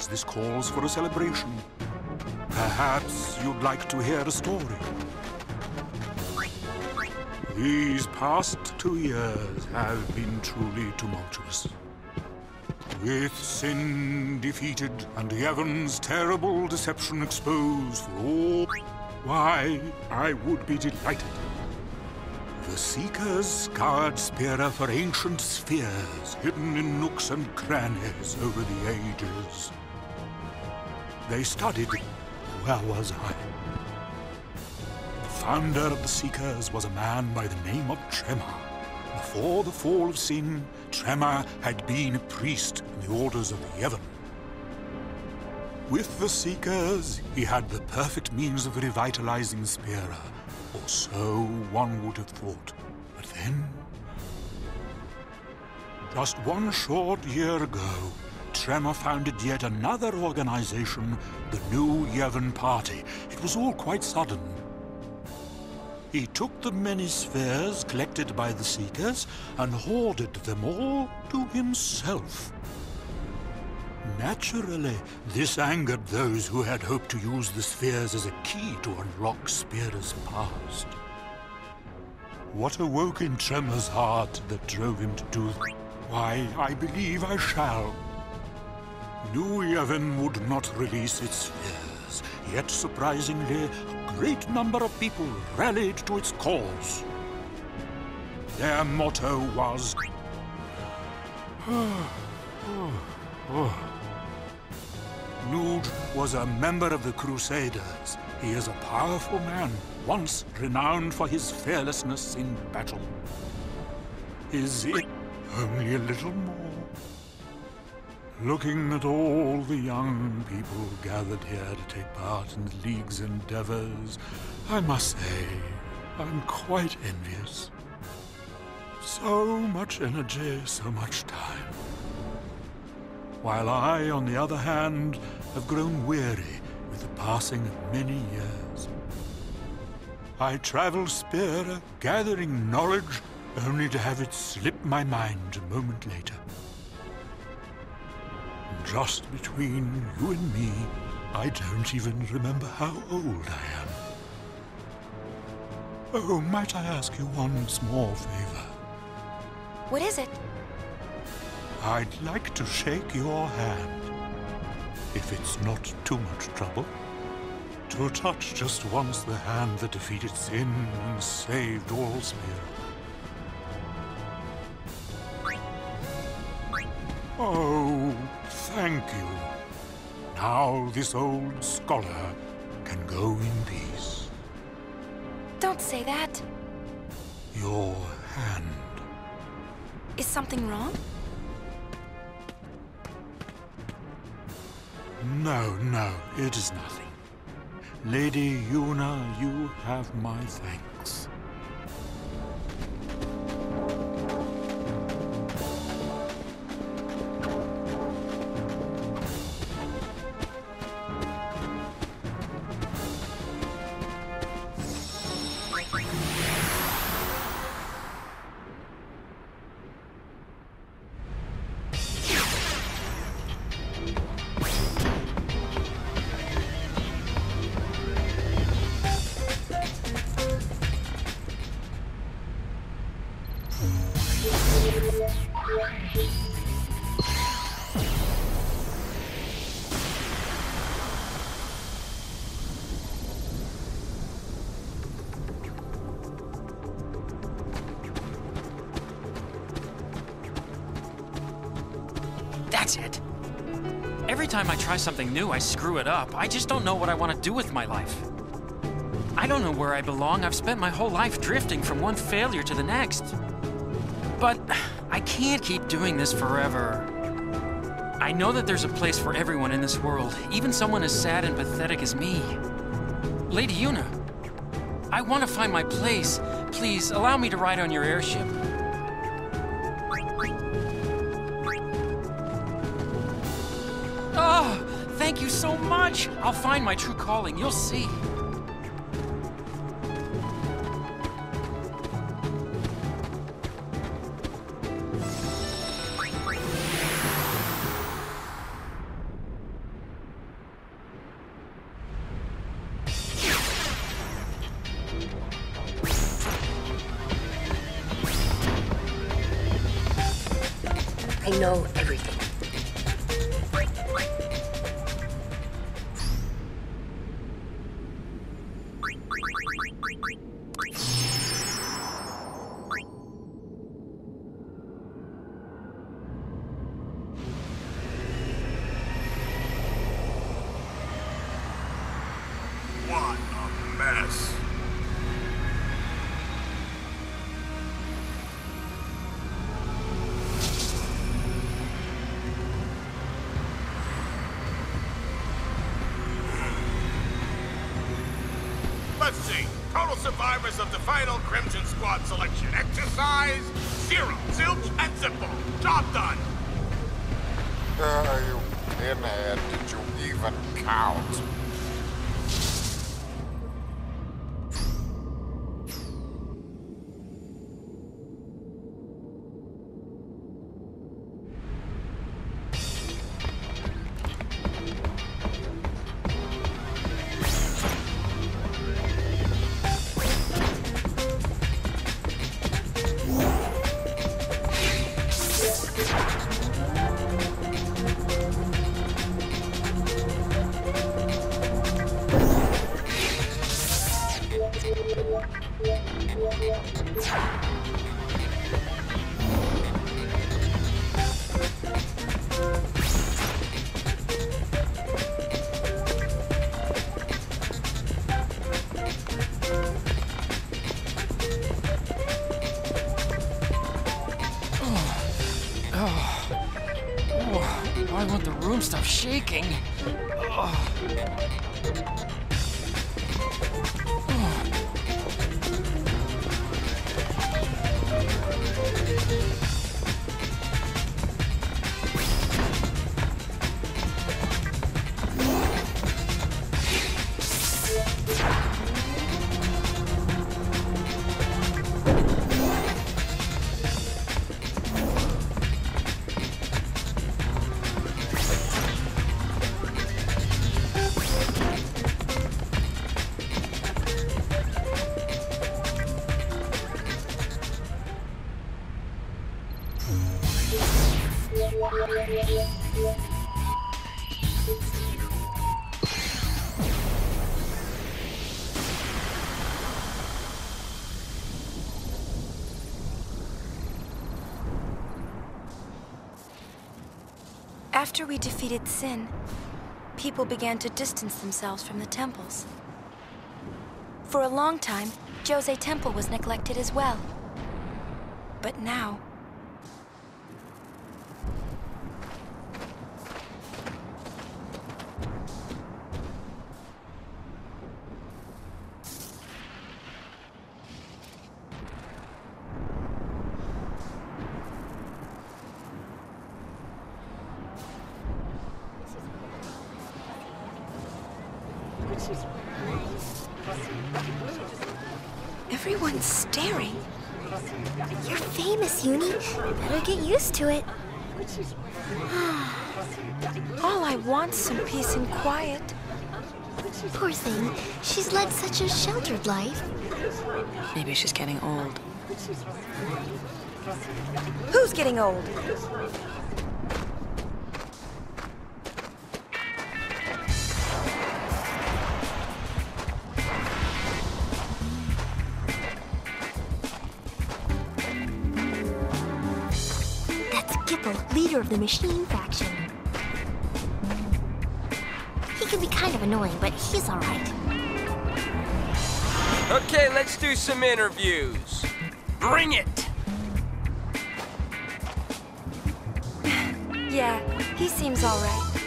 seems this calls for a celebration. Perhaps you'd like to hear a story. These past 2 years have been truly tumultuous. With sin defeated and Yevon's terrible deception exposed for all, why, I would be delighted. The Seekers scoured Spira for ancient spheres hidden in nooks and crannies over the ages. They studied. Where was I? The founder of the Seekers was a man by the name of Tremor. Before the fall of sin, Tremor had been a priest in the orders of Yevon. With the Seekers, he had the perfect means of revitalizing Spira, or so one would have thought. But then, just 1 short year ago, Tremor founded yet another organization, the New Yevon Party. It was all quite sudden. He took the many spheres collected by the Seekers and hoarded them all to himself. Naturally, this angered those who had hoped to use the spheres as a key to unlock Spira's past. What awoke in Tremor's heart that drove him to do that? Why, I believe I shall. New Yevon would not release its spheres, yet surprisingly, a great number of people rallied to its cause. Their motto was... Nude was a member of the Crusaders. He is a powerful man, once renowned for his fearlessness in battle. Is it only a little more? Looking at all the young people gathered here to take part in the League's endeavors, I must say, I'm quite envious. So much energy, so much time. While I, on the other hand, have grown weary with the passing of many years. I travel Spira, gathering knowledge, only to have it slip my mind a moment later. Just between you and me, I don't even remember how old I am. Oh, might I ask you one small favor? What is it? I'd like to shake your hand, if it's not too much trouble. To touch just once the hand that defeated sin and saved all Spira. Oh, thank you. Now this old scholar can go in peace. Don't say that. Your hand. Is something wrong? No, it is nothing. Lady Yuna, you have my thanks. That's it. Every time I try something new, I screw it up. I just don't know what I want to do with my life. I don't know where I belong. I've spent my whole life drifting from one failure to the next. But I can't keep doing this forever. I know that there's a place for everyone in this world, even someone as sad and pathetic as me. Lady Yuna, I want to find my place. Please, allow me to ride on your airship. Oh, thank you so much! I'll find my true calling, you'll see. I know everything. What a mess. Let's see. Total survivors of the final Crimson Squad selection. Exercise, 0. Zilch and Zippo. Job done. You pinhead, did you even count? Why won't the room stop shaking? After we defeated Sin, people began to distance themselves from the temples. For a long time, Jose Temple was neglected as well. But now... Everyone's staring. You're famous, Uni. Better get used to it. All I want's some peace and quiet. Poor thing. She's led such a sheltered life. Maybe she's getting old. Who's getting old? Leader of the Machine Faction. He can be kind of annoying, but he's all right. Okay, let's do some interviews. Bring it! Yeah, he seems all right.